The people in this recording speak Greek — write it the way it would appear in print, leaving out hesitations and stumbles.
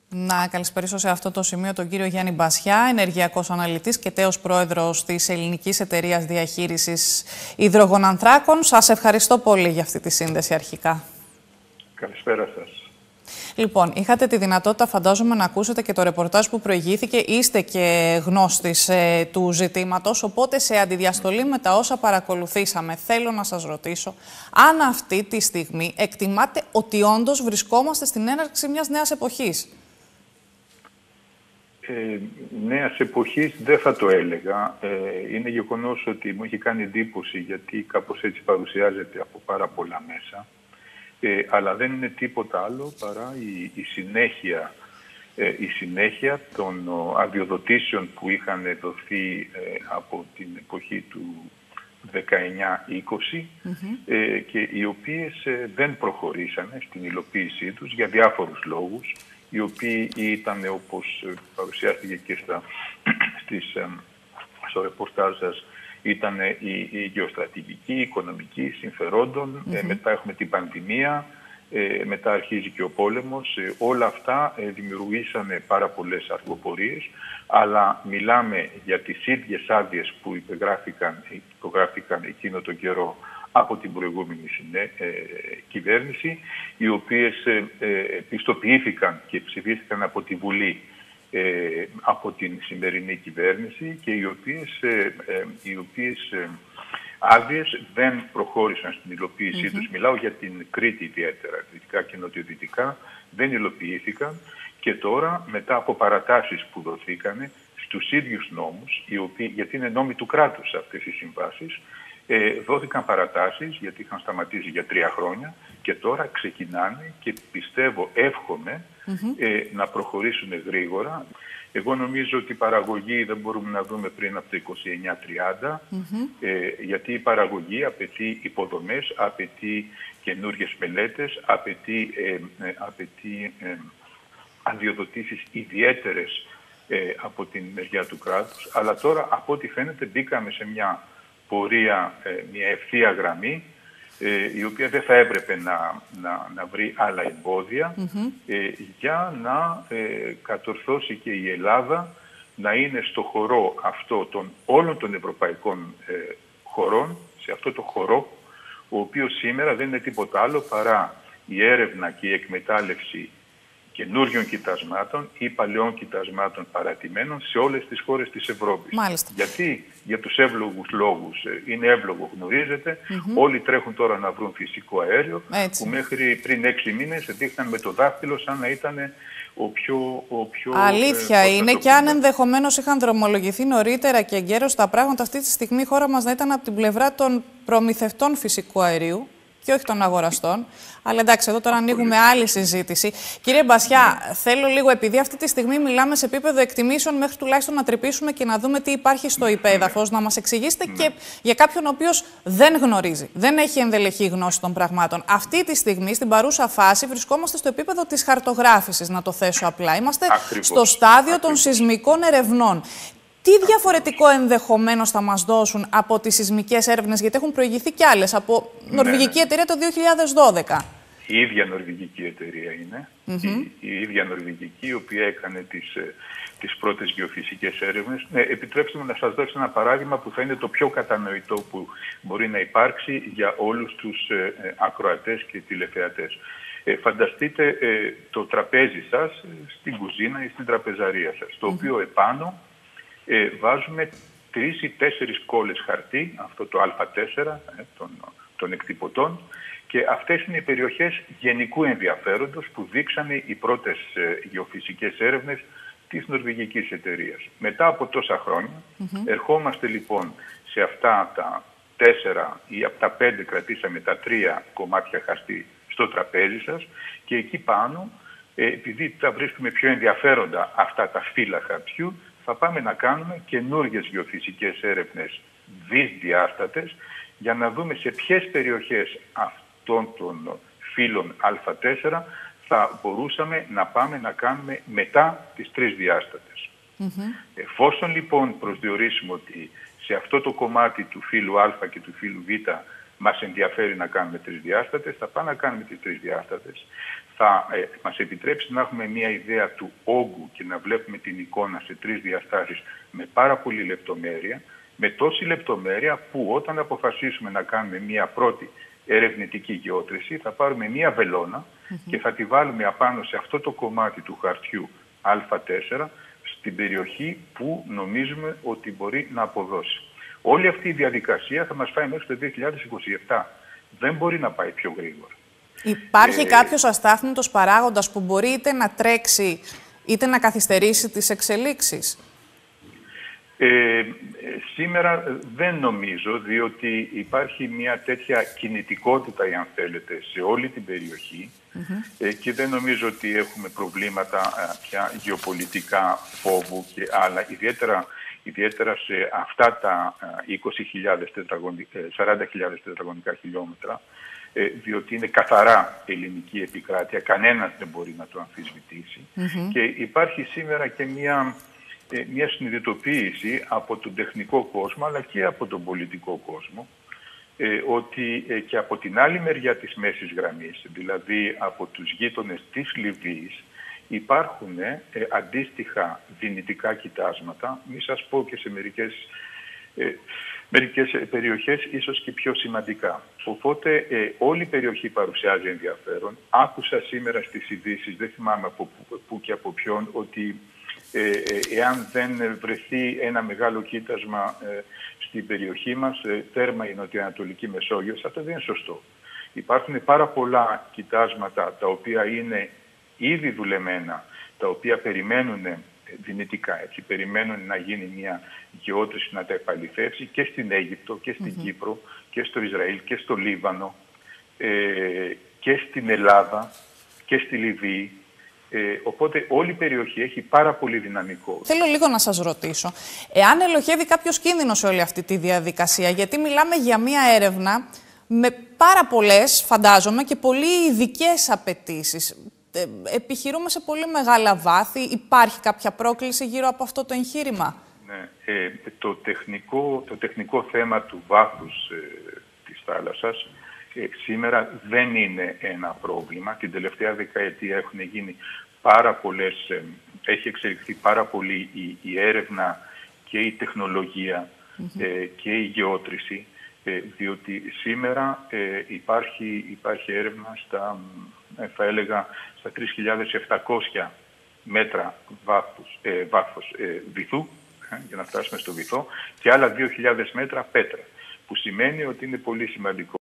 Να καλησπερίσω σε αυτό το σημείο τον κύριο Γιάννη Μπασιά, ενεργειακός αναλυτής και τέος πρόεδρος της Ελληνικής Εταιρείας Διαχείρισης Υδρογονανθράκων. Σας ευχαριστώ πολύ για αυτή τη σύνδεση αρχικά. Καλησπέρα σας. Λοιπόν, είχατε τη δυνατότητα, φαντάζομαι, να ακούσετε και το ρεπορτάζ που προηγήθηκε. Είστε και γνώστης του ζητήματος, οπότε σε αντιδιαστολή με τα όσα παρακολουθήσαμε, θέλω να σας ρωτήσω αν αυτή τη στιγμή εκτιμάτε ότι όντως βρισκόμαστε στην έναρξη μιας νέας εποχής. Νέας εποχής δεν θα το έλεγα. Είναι γεγονός ότι μου έχει κάνει εντύπωση, γιατί κάπως έτσι παρουσιάζεται από πάρα πολλά μέσα. Αλλά δεν είναι τίποτα άλλο παρά η συνέχεια των αδειοδοτήσεων που είχαν δοθεί από την εποχή του 19-20 και οι οποίες δεν προχωρήσανε στην υλοποίησή τους για διάφορους λόγους, οι οποίοι ήταν, όπως παρουσιάστηκε και στο ρεπορτάζ σας, ήταν η γεωστρατηγική, η οικονομική συμφερόντων, μετά έχουμε την πανδημία, μετά αρχίζει και ο πόλεμος. Όλα αυτά δημιουργήσανε πάρα πολλές αργοπορίες, αλλά μιλάμε για τις ίδιες άδειες που υπογράφηκαν εκείνο τον καιρό από την προηγούμενη κυβέρνηση, οι οποίες πιστοποιήθηκαν και ψηφίστηκαν από τη Βουλή από την σημερινή κυβέρνηση και οι οποίες άδειες δεν προχώρησαν στην υλοποίησή τους. Μιλάω για την Κρήτη ιδιαίτερα, δυτικά και νοτιοδυτικά, δεν υλοποιήθηκαν και τώρα μετά από παρατάσεις που δοθήκανε στους ίδιους νόμους, γιατί είναι νόμοι του κράτους αυτές οι συμβάσεις, δόθηκαν παρατάσεις γιατί είχαν σταματήσει για 3 χρόνια και τώρα ξεκινάνε και πιστεύω, εύχομαι να προχωρήσουν γρήγορα. Εγώ νομίζω ότι η παραγωγή δεν μπορούμε να δούμε πριν από το 29-30, γιατί η παραγωγή απαιτεί υποδομές, απαιτεί καινούργιες μελέτες, απαιτεί αδειοδοτήσεις ιδιαίτερες από την μεριά του κράτους. Αλλά τώρα, από ό,τι φαίνεται, μπήκαμε σε μια πορεία, μια ευθεία γραμμή, η οποία δεν θα έπρεπε να βρει άλλα εμπόδια για να κατορθώσει και η Ελλάδα να είναι στο χορό αυτό των όλων των ευρωπαϊκών χωρών, σε αυτό το χορό, ο οποίος σήμερα δεν είναι τίποτα άλλο παρά η έρευνα και η εκμετάλλευση καινούριων κοιτασμάτων ή παλαιών κοιτασμάτων παρατημένων σε όλες τις χώρες της Ευρώπης. Μάλιστα. Γιατί για τους εύλογους λόγους, είναι εύλογο, γνωρίζετε, όλοι τρέχουν τώρα να βρουν φυσικό αέριο, που μέχρι πριν 6 μήνες δείχναν με το δάχτυλο σαν να ήταν ο πιο αλήθεια είναι, και αν ενδεχομένως είχαν δρομολογηθεί νωρίτερα και εγκαίρως τα πράγματα, αυτή τη στιγμή η χώρα μας να ήταν από την πλευρά των προμηθευτών φυσικού αερίου και όχι των αγοραστών. Αλλά εντάξει, εδώ τώρα ανοίγουμε άλλη συζήτηση. Κύριε Μπασιά, θέλω λίγο, επειδή αυτή τη στιγμή μιλάμε σε επίπεδο εκτιμήσεων, μέχρι τουλάχιστον να τρυπήσουμε και να δούμε τι υπάρχει στο υπέδαφος, να μας εξηγήσετε και για κάποιον ο οποίος δεν γνωρίζει, δεν έχει ενδελεχή γνώση των πραγμάτων. Αυτή τη στιγμή, στην παρούσα φάση, βρισκόμαστε στο επίπεδο της χαρτογράφησης, να το θέσω απλά. Είμαστε στο στάδιο των σεισμικών ερευνών. Τι διαφορετικό ενδεχομένως θα μας δώσουν από τις σεισμικές έρευνες, γιατί έχουν προηγηθεί κι άλλες, από νορβηγική εταιρεία το 2012. Η ίδια νορβηγική εταιρεία είναι, η ίδια νορβηγική, η οποία έκανε τις πρώτες γεωφυσικές έρευνες. Επιτρέψτε μου να σας δώσω ένα παράδειγμα που θα είναι το πιο κατανοητό που μπορεί να υπάρξει για όλους τους ακροατές και τηλεθεατές. Φανταστείτε το τραπέζι σας στην κουζίνα ή στην τραπεζαρία σας, το οποίο επάνω βάζουμε 3 ή 4 κόλλες χαρτί, αυτό το Α4 των εκτυπωτών, και αυτές είναι οι περιοχές γενικού ενδιαφέροντος που δείξανε οι πρώτες γεωφυσικές έρευνες της νορβηγικής εταιρείας. Μετά από τόσα χρόνια ερχόμαστε λοιπόν σε αυτά τα 4 ή από τα 5 κρατήσαμε τα 3 κομμάτια χαρτί στο τραπέζι σας και εκεί πάνω, επειδή τα βρίσκουμε πιο ενδιαφέροντα αυτά τα φύλλα χαρτιού, θα πάμε να κάνουμε καινούργιες γεωφυσικές έρευνες δυσδιάστατες για να δούμε σε ποιες περιοχές αυτών των φύλων Α4 θα μπορούσαμε να πάμε να κάνουμε μετά τις 3 διάστατες. Εφόσον λοιπόν προσδιορίσουμε ότι σε αυτό το κομμάτι του φύλου Α και του φύλου Β μας ενδιαφέρει να κάνουμε 3 διάστατες, θα πάμε να κάνουμε τις 3 διάστατες. θα μας επιτρέψει να έχουμε μια ιδέα του όγκου και να βλέπουμε την εικόνα σε 3 διαστάσεις με πάρα πολύ λεπτομέρεια, με τόση λεπτομέρεια που όταν αποφασίσουμε να κάνουμε μια πρώτη ερευνητική γεώτρηση θα πάρουμε μια βελόνα και θα τη βάλουμε απάνω σε αυτό το κομμάτι του χαρτιού Α4 στην περιοχή που νομίζουμε ότι μπορεί να αποδώσει. Όλη αυτή η διαδικασία θα μας φάει μέχρι το 2027. Δεν μπορεί να πάει πιο γρήγορα. Υπάρχει κάποιος αστάθμιτος παράγοντας που μπορεί είτε να τρέξει είτε να καθυστερήσει τις εξελίξεις? Σήμερα δεν νομίζω, διότι υπάρχει μια τέτοια κινητικότητα, αν θέλετε, σε όλη την περιοχή και δεν νομίζω ότι έχουμε προβλήματα πια γεωπολιτικά φόβου και άλλα, ιδιαίτερα σε αυτά τα 40.000 τετραγωνικά χιλιόμετρα, διότι είναι καθαρά ελληνική επικράτεια, κανένας δεν μπορεί να το αμφισβητήσει. Και υπάρχει σήμερα και μια συνειδητοποίηση από τον τεχνικό κόσμο αλλά και από τον πολιτικό κόσμο ότι και από την άλλη μεριά της μέσης γραμμής, δηλαδή από τους γείτονες της Λιβύης, υπάρχουν αντίστοιχα δυνητικά κοιτάσματα, μη σας πω και σε μερικές περιοχές ίσως και πιο σημαντικά. Οπότε όλη η περιοχή παρουσιάζει ενδιαφέρον. Άκουσα σήμερα στις ειδήσεις, δεν θυμάμαι από πού και από ποιον, ότι εάν δεν βρεθεί ένα μεγάλο κοίτασμα στην περιοχή μας, τέρμα η Νοτιοανατολική Μεσόγειος, αυτό δεν είναι σωστό. Υπάρχουν πάρα πολλά κοιτάσματα τα οποία είναι ήδη δουλεμένα, τα οποία περιμένουν δυνητικά, έτσι, περιμένουν να γίνει μια γεώτρηση να τα επαληθεύσει και στην Αίγυπτο και στην Κύπρο και στο Ισραήλ και στο Λίβανο και στην Ελλάδα και στη Λιβύη. Οπότε όλη η περιοχή έχει πάρα πολύ δυναμικό. Θέλω λίγο να σας ρωτήσω, εάν ελοχεύει κάποιος κίνδυνος σε όλη αυτή τη διαδικασία, γιατί μιλάμε για μία έρευνα με πάρα πολλές, φαντάζομαι, και πολύ ειδικές απαιτήσεις. Επιχειρούμε σε πολύ μεγάλα βάθη. Υπάρχει κάποια πρόκληση γύρω από αυτό το εγχείρημα? Ναι, το τεχνικό θέμα του βάθους της θάλασσας σήμερα δεν είναι ένα πρόβλημα. Την τελευταία δεκαετία έχουν γίνει πάρα πολλές, έχει εξελιχθεί πάρα πολύ η έρευνα και η τεχνολογία και η γεώτρηση, διότι σήμερα υπάρχει έρευνα θα έλεγα στα 3.700 μέτρα βάθος βυθού, για να φτάσουμε στο βυθό, και άλλα 2.000 μέτρα πέτρα, που σημαίνει ότι είναι πολύ σημαντικό